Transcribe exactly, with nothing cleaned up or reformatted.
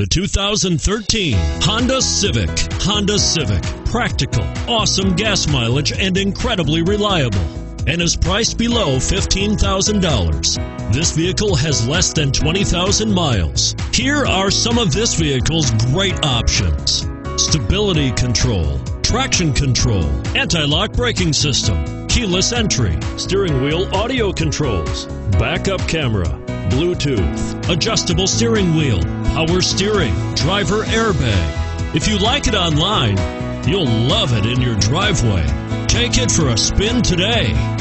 The two thousand thirteen Honda Civic. Honda Civic. Practical, awesome gas mileage, and incredibly reliable. And is priced below fifteen thousand dollars. This vehicle has less than twenty thousand miles. Here are some of this vehicle's great options: stability control, traction control, anti-lock braking system, keyless entry, steering wheel audio controls, backup camera, Bluetooth, adjustable steering wheel, power steering, driver airbag. If you like it online, you'll love it in your driveway. Take it for a spin today.